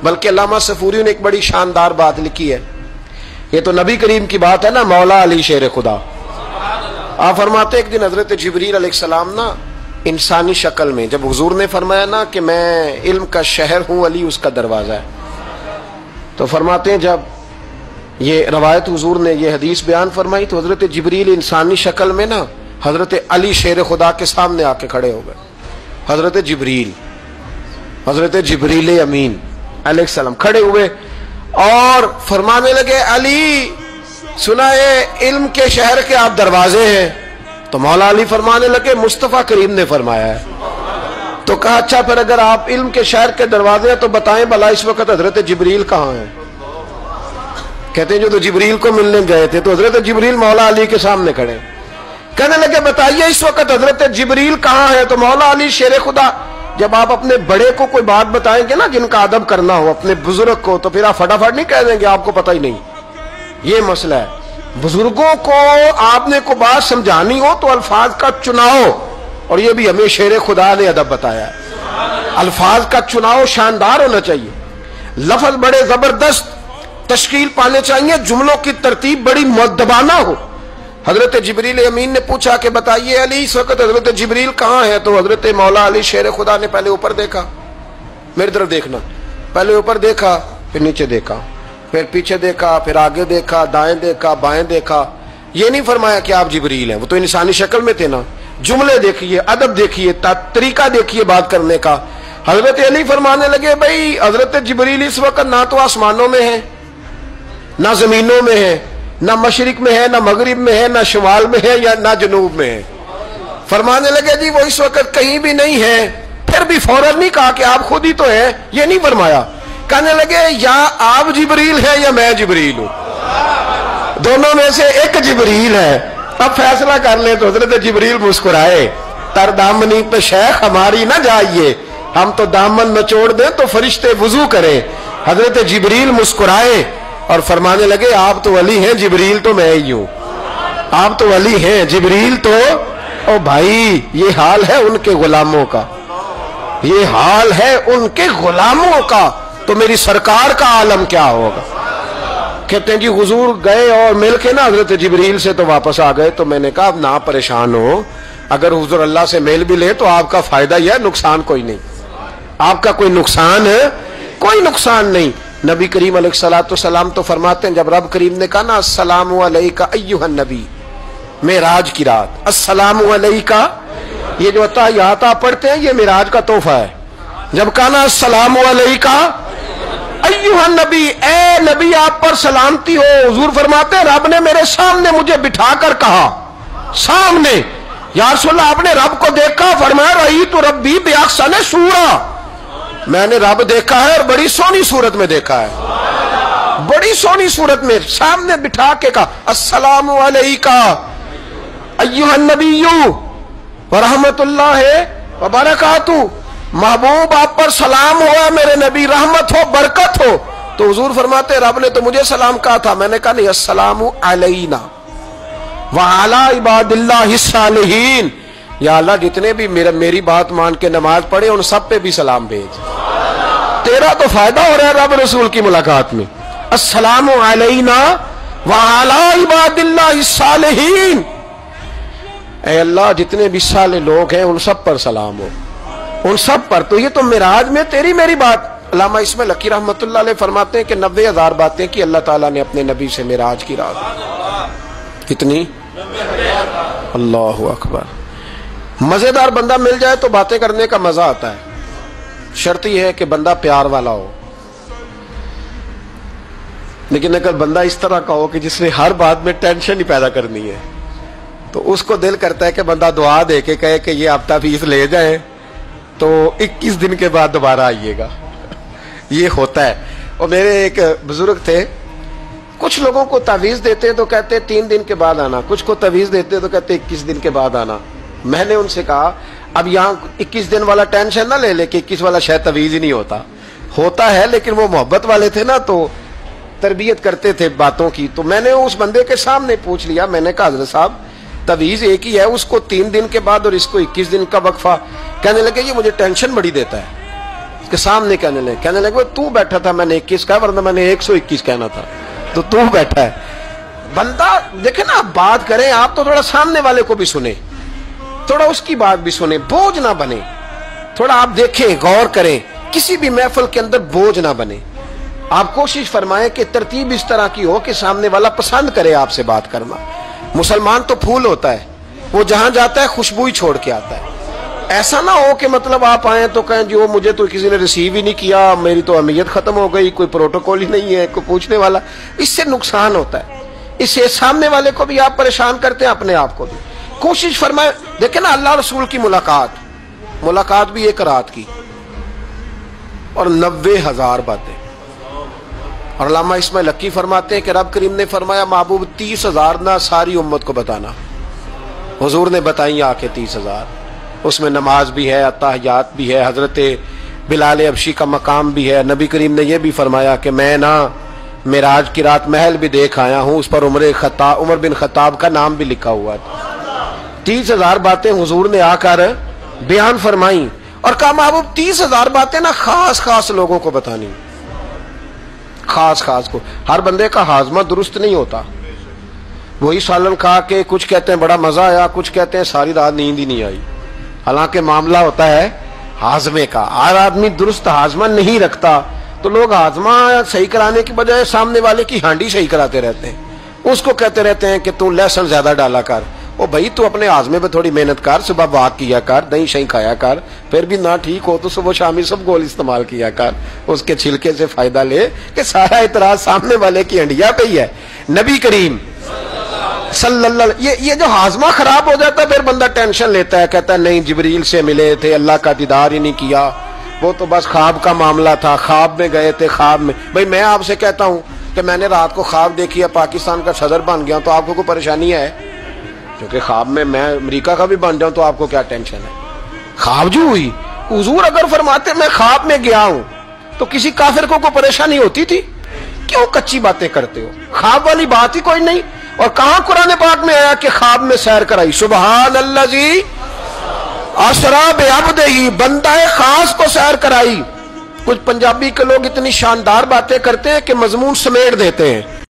بلکہ علامہ صفوری نے ایک بڑی شاندار بات لکھی ہے، یہ تو نبی کریم کی بات ہے نا، مولا علی شیر خدا۔ آپ فرماتے ایک دن حضرت جبریل علیہ السلام نا انسانی شکل میں، جب حضور نے فرمایا نا کہ میں علم کا شہر ہوں، علی اس کا دروازہ ہے، تو فرماتے ہیں جب یہ روایت حضور نے یہ حدیث بیان فرمائی تو حضرت جبریل انسانی شکل میں نا حضرت علی شیر خدا کے سامنے آ کے کھڑے ہو گئے۔ حضرت جبریل امین علیہ السلام کھڑے ہوئے اور فرمانے لگے علی سنا ہے علم کے شہر کے آپ دروازے ہیں، تو مولا علی فرمانے لگے مصطفیٰ کریم نے فرمایا ہے۔ تو کہا اچھا پھر اگر آپ علم کے شہر کے دروازے ہیں تو بتائیں بھلا اس وقت حضرت جبریل کہاں ہیں؟ کہتے ہیں جو تو جبریل کو ملنے گئے تھے تو حضرت جبریل مولا علی کے سامنے کھڑے، کہنے لگے بتائیے اس وقت حضرت جبریل کہاں ہے؟ تو مولا علی شیر خدا، جب آپ اپنے بڑے کو کوئی بات بتائیں گے نا جن کا ادب کرنا ہو اپنے بزرگ کو، تو پھر آپ فٹافٹ نہیں کہہ دیں گے آپ کو پتہ ہی نہیں۔ یہ مسئلہ ہے، بزرگوں کو آپ نے کوئی بات سمجھانی ہو تو الفاظ کا چناؤ، اور یہ بھی ہمیں شیر خدا نے ادب بتایا ہے، الفاظ کا چناؤ شاندار ہونا چاہیے، لفظ بڑے زبردست تشکیل پانے چاہیے، جملوں کی ترتیب بڑی مؤدبانہ ہو۔ حضرت جبریل امین نے پوچھا کہ بتائیے علی اس وقت حضرت جبریل کہاں ہے؟ تو حضرت مولا علی شیر خدا نے پہلے اوپر دیکھا، میری طرف دیکھنا، پہلے اوپر دیکھا، پھر نیچے دیکھا، پھر پیچھے دیکھا، پھر آگے دیکھا، دائیں دیکھا، بائیں دیکھا۔ یہ نہیں فرمایا کہ آپ جبریل ہیں، وہ تو انسانی شکل میں تھے نا۔ جملے دیکھیے، ادب دیکھیے، طریقہ دیکھیے بات کرنے کا۔ حضرت علی فرمانے لگے بھائی حضرت جبریل اس وقت نہ تو آسمانوں میں ہے، نہ زمینوں میں ہے، نہ مشرق میں ہے، نہ مغرب میں ہے، نہ شمال میں ہے، یا نہ جنوب میں ہے۔ فرمانے لگے جی وہ اس وقت کہیں بھی نہیں ہے۔ پھر بھی فوراً نہیں کہا کہ آپ خود ہی تو ہیں، یہ نہیں فرمایا، کہنے لگے یا آپ جبریل ہے یا میں جبریل ہوں، دونوں میں سے ایک جبریل ہے، اب فیصلہ کر لیں۔ تو حضرت جبریل مسکرائے، تر دامنی پہ شیخ ہماری نہ جائیے، ہم تو دامن نچوڑ دیں تو فرشتے وضو کریں۔ حضرت جبریل مسکرائے اور فرمانے لگے آپ تو ولی ہیں، جبریل تو میں ہی ہوں، آپ تو ولی ہیں، جبریل تو او بھائی یہ حال ہے ان کے غلاموں کا، یہ حال ہے ان کے غلاموں کا، تو میری سرکار کا عالم کیا ہوگا؟ کہتے ہیں جی حضور گئے اور مل کے نا حضرت جبریل سے تو واپس آ گئے۔ تو میں نے کہا اب نہ پریشان ہو، اگر حضور اللہ سے میل بھی لے تو آپ کا فائدہ ہی ہے، نقصان کوئی نہیں، آپ کا کوئی نقصان ہے، کوئی نقصان نہیں۔ نبی کریم علیہ الصلوۃ والسلام تو فرماتے ہیں جب رب کریم نے کہا نا السلام علیکہ ایھا النبی، معراج کی رات السلام علیکہ، یہ جو تحیات آپ پڑھتے ہیں یہ معراج کا تحفہ ہے۔ جب کہا نا السلام علیکہ ایھا النبی، اے نبی آپ پر سلامتی ہو، حضور فرماتے ہیں رب نے میرے سامنے مجھے بٹھا کر کہا، سامنے، یا رسول اللہ آپ نے رب کو دیکھا؟ فرمایا رأیت ربی بأحسن صورہ، میں نے رب دیکھا ہے اور بڑی سونی صورت میں دیکھا ہے، بڑی سونی صورت میں سامنے بٹھا کے کہا السلام علیکہ ایھا النبی ورحمۃ اللہ وبرکاتہ، محبوب آپ پر سلام ہوا میرے نبی، رحمت ہو، برکت ہو۔ تو حضور فرماتے رب نے تو مجھے سلام کہا تھا، میں نے کہا نہیں السلام علینا وعلی عباد اللہ الصالحین، یا اللہ جتنے بھی میری بات مان کے نماز پڑھے ان سب پہ بھی سلام بھیج، تیرا تو فائدہ ہو رہا ہے رب رسول کی ملاقات میں۔ السلام علینا وعلی عباد اللہ الصالحین، اے اللہ جتنے بھی صالح لوگ ہیں ان سب پر سلام ہو، ان سب پر۔ تو یہ تو معراج میں تیری میری بات۔ علامہ اسماعیل حقی رحمۃ اللہ علیہ فرماتے ہیں کہ 90,000 باتیں کی اللہ تعالیٰ نے اپنے نبی سے معراج کی رات، کتنی؟ اللہ اکبر۔ مزیدار بندہ مل جائے تو باتیں کرنے کا مزہ آتا ہے، شرط یہ ہے کہ بندہ پیار والا ہو، لیکن اگر بندہ اس طرح کا ہو کہ جس نے ہر بات میں ٹینشن ہی پیدا کرنی ہے تو اس کو دل کرتا ہے کہ بندہ دعا دے کے کہے کہ یہ ہفتہ فیس لے جائے تو 21 دن کے بعد دوبارہ آئیے گا، یہ ہوتا ہے۔ اور میرے ایک بزرگ تھے، کچھ لوگوں کو تعویذ دیتے تو کہتے 3 دن کے بعد آنا، کچھ کو تعویذ دیتے تو کہتے 21 دن کے بعد آنا۔ میں نے ان سے کہا اب یہاں 21 دن والا ٹینشن نہ لے لے کہ 21 والا شاید تعویذ ہی نہیں ہوتا ہے، لیکن وہ محبت والے تھے نا تو تربیت کرتے تھے باتوں کی۔ تو میں نے اس بندے کے سامنے پوچھ لیا، میں نے کہا حضرت صاحب تعویذ ایک ہی ہے، اس کو 3 دن کے بعد اور اس کو 21 دن کا وقفہ۔ کہنے لگے یہ مجھے ٹینشن بڑی دیتا ہے، اس کے سامنے کہنے لگے تو بیٹھا تھا، میں نے 21 کہا ورنہ میں نے 121 کہنا تھا، تو بیٹھا ہے۔ بندہ دیکھیں نا، آپ بات کریں آپ تو تھوڑا سامنے والے کو بھی سنیں، تھوڑا اس کی بات بھی سنیں، بوجھ نہ بنے، تھوڑا آپ دیکھیں، غور کریں، کسی بھی محفل کے اندر بوجھ نہ بنے۔ آپ کوشش فرمائیں کہ ترتیب اس طرح کی ہو کہ سامنے والا پسند کرے آپ سے بات کرنا۔ مسلمان تو پھول ہوتا ہے، وہ جہاں جاتا ہے خوشبو ہی چھوڑ کے آتا ہے۔ ایسا نہ ہو کہ مطلب آپ آئیں تو کہیں جی وہ مجھے تو کسی نے ریسیو ہی نہیں کیا، میری تو اہمیت ختم ہو گئی، کوئی پروٹوکول ہی نہیں ہے، کوئی پوچھنے والا۔ اس سے نقصان ہوتا ہے، اس سے سامنے والے کو بھی آپ پریشان کرتے ہیں، اپنے آپ کو بھی۔ کوشش فرمائے، دیکھیں نا اللہ رسول کی ملاقات بھی ایک رات کی اور 90,000 باتیں۔ اور علامہ اسماعیل حقی فرماتے ہیں کہ رب کریم نے فرمایا محبوب 30,000 نہ ساری امت کو بتانا۔ حضور نے بتائی آ کے 30,000، اس میں نماز بھی ہے، اتحیات بھی ہے، حضرت بلال حبشی کا مقام بھی ہے۔ نبی کریم نے یہ بھی فرمایا کہ میں نا معراج کی رات محل بھی دیکھ آیا ہوں، اس پر عمر بن خطاب کا نام بھی لکھا ہوا ہے۔ 30,000 باتیں حضور نے آ کر بیان فرمائی اور کہا محبوب 30,000 باتیں نا خاص لوگوں کو بتانی، خاص کو۔ ہر بندے کا ہاضمہ درست نہیں ہوتا۔ وہی سالن کھا کے کچھ کہتے ہیں بڑا مزہ آیا، کچھ کہتے ہیں ساری رات نیند ہی نہیں آئی، حالانکہ معاملہ ہوتا ہے ہاضمے کا۔ ہر آدمی درست ہاضمہ نہیں رکھتا، تو لوگ ہاضمہ صحیح کرانے کی بجائے سامنے والے کی ہانڈی صحیح کراتے رہتے ہیں، اس کو کہتے رہتے ہیں کہ تو لہسن زیادہ ڈالا کر۔ او بھائی تو اپنے ہاضمے پہ تھوڑی محنت کر، صبح واک کیا کر، دہی شہی کھایا کر، پھر بھی نہ ٹھیک ہو تو صبح شامی سب گول استعمال کیا کر، اس کے چھلکے سے فائدہ لے، کہ سارا اعتراض سامنے والے کی ہنڈیا پہ ہی ہے۔ نبی کریم صلی اللہ علیہ، یہ جو ہاضمہ خراب ہو جاتا ہے پھر بندہ ٹینشن لیتا ہے، کہتا ہے نہیں جبریل سے ملے تھے، اللہ کا دیدار ہی نہیں کیا، وہ تو بس خواب کا معاملہ تھا، خواب میں گئے تھے، خواب میں۔ بھائی میں آپ سے کہتا ہوں کہ میں نے رات کو خواب دیکھی ہے پاکستان کا صدر بن گیا، تو آپ کو کوئی پریشانی ہے؟ کیونکہ خواب میں امریکہ کا بھی بن جاؤں تو آپ کو کیا ٹینشن ہے؟ خواب جو ہوئی، حضور اگر فرماتے میں خواب میں گیا ہوں تو کسی کافر کو کوئی پریشانی ہوتی تھی؟ کیوں کچی باتیں کرتے ہو؟ خواب والی بات ہی کوئی نہیں۔ اور کہاں قرآن پاک میں آیا کہ خواب میں سیر کرائی؟ سبحان الذی اسریٰ بعبدہ، بندہ خاص کو سیر کرائی۔ کچھ پنجابی کے لوگ اتنی شاندار باتیں کرتے ہیں کہ مضمون سمیٹ دیتے ہیں۔